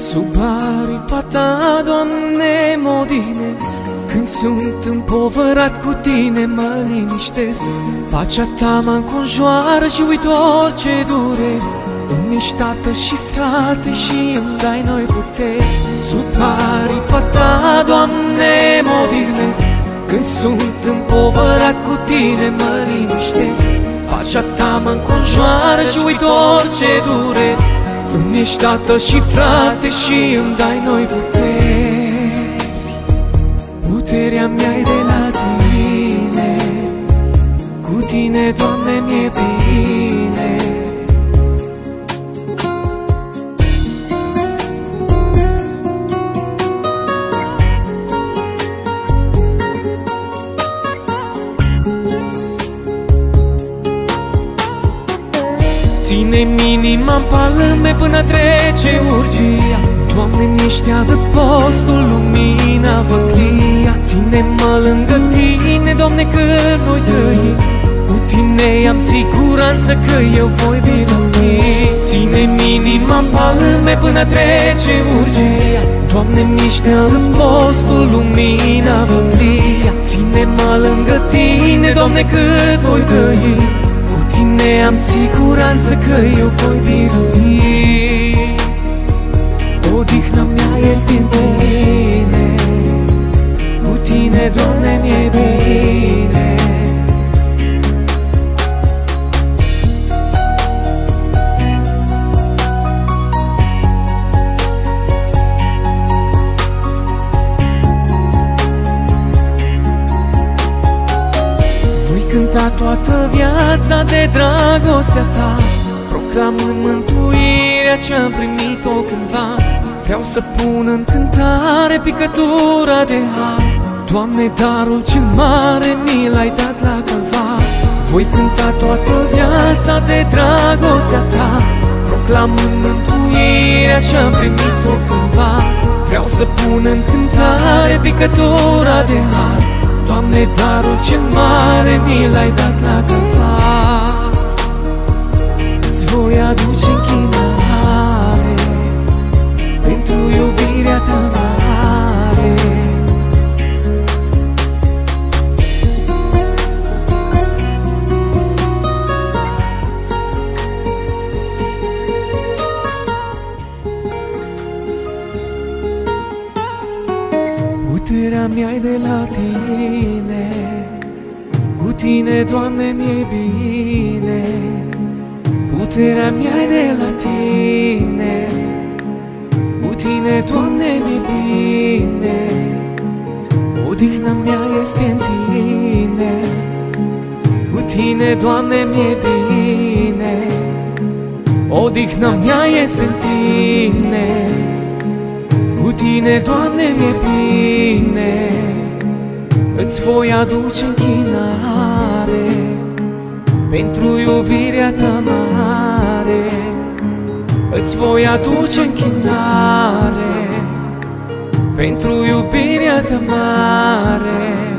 Sub aripa Ta, Doamne, mă odihnesc. Când sunt împovărat cu Tine, mă liniștesc. Pacea Ta mă înconjoară și uit orice dureri. Îmi ești tată și frate și îmi dai noi puteri. Sub aripa Ta, Doamne, mă odihnesc. Când sunt împovărat cu Tine, mă liniștesc. Pacea Ta mă înconjoară și uit orice dureri. Îmi ești tată și frate și îmi dai noi puteri. Puterea mea-i de la Tine, cu Tine, Doamne, mi-e bine. Ține-mi inima-n palme până trece urgia. Doamne, mi-ești adăpostul, lumina văclia. Ține-mă lângă Tine, Doamne, cât voi trăi. Cu Tine am siguranță că eu voi birui. Ține-mi inima-n palme până trece urgia. Doamne, mi-ești adăpostul, lumina văclia. Ține-mă lângă Tine, Doamne, cât voi trăi. Tine am siguranță că eu voi birui. Odihna mea este în Tine, cu Tine, Doamne, mi-e bine. Voi cânta toată viața de dragostea Ta, proclamând mântuirea ce-am primit-o cândva. Vreau să pun în cântare picătura de har. Doamne, darul cel mare mi l-ai dat la Calvar. Voi cânta toată viața de dragostea Ta, proclamând mântuirea ce-am primit-o cândva. Vreau să pun în cântare picătura de har. Doamne, darul cel mare mi l-ai dat la Calvar. Îți voi aduce închinare pentru iubirea Ta mare. Puterea mea-i de la Tine, cu Tine, Doamne, mi-e bine. Puterea mea-i de la Tine, cu Tine, Doamne, mi-e bine. Odihna mea este în Tine, cu Tine, Doamne, mi-e bine. Odihna mea este în Tine, cu Tine, Doamne, mi-e bine. Îți voi aduce închinare pentru iubirea Ta mare. Îți voi aduce închinare pentru iubirea Ta mare.